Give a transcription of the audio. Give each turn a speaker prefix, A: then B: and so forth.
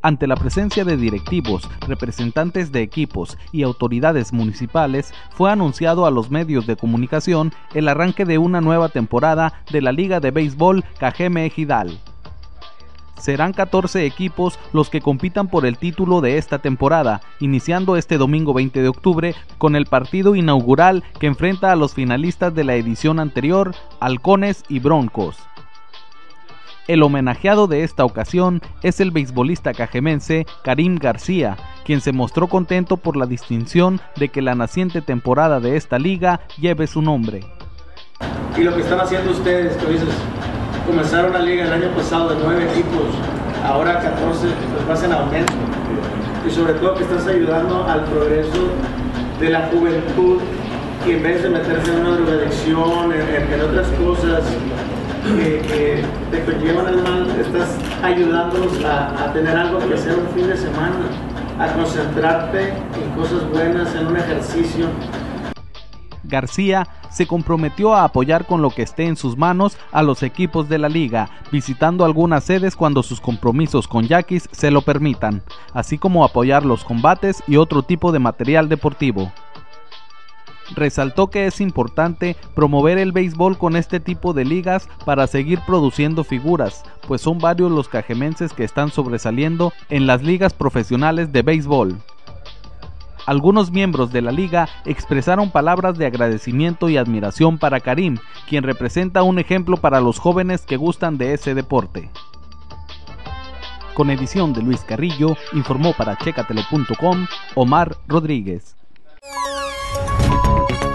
A: Ante la presencia de directivos, representantes de equipos y autoridades municipales, fue anunciado a los medios de comunicación el arranque de una nueva temporada de la Liga de Béisbol Cajeme Ejidal. Serán 14 equipos los que compitan por el título de esta temporada, iniciando este domingo 20 de octubre con el partido inaugural que enfrenta a los finalistas de la edición anterior, Halcones y Broncos. El homenajeado de esta ocasión es el beisbolista cajemense Karim García, quien se mostró contento por la distinción de que la naciente temporada de esta liga lleve su nombre.
B: Y lo que están haciendo ustedes, que dices, comenzaron la liga el año pasado de 9 equipos, ahora 14, pues vas en aumento. Y sobre todo que estás ayudando al progreso de la juventud, que en vez de meterse en una drogadicción, en otras cosas que te conllevan al mal, estás ayudándolos a tener algo que hacer un fin de semana, a concentrarte en cosas buenas, en un ejercicio.
A: García se comprometió a apoyar con lo que esté en sus manos a los equipos de la liga, visitando algunas sedes cuando sus compromisos con Yaquis se lo permitan, así como apoyar los combates y otro tipo de material deportivo. Resaltó que es importante promover el béisbol con este tipo de ligas para seguir produciendo figuras, pues son varios los cajemenses que están sobresaliendo en las ligas profesionales de béisbol. Algunos miembros de la liga expresaron palabras de agradecimiento y admiración para Karim, quien representa un ejemplo para los jóvenes que gustan de ese deporte. Con edición de Luis Carrillo, informó para checatele.com Omar Rodríguez.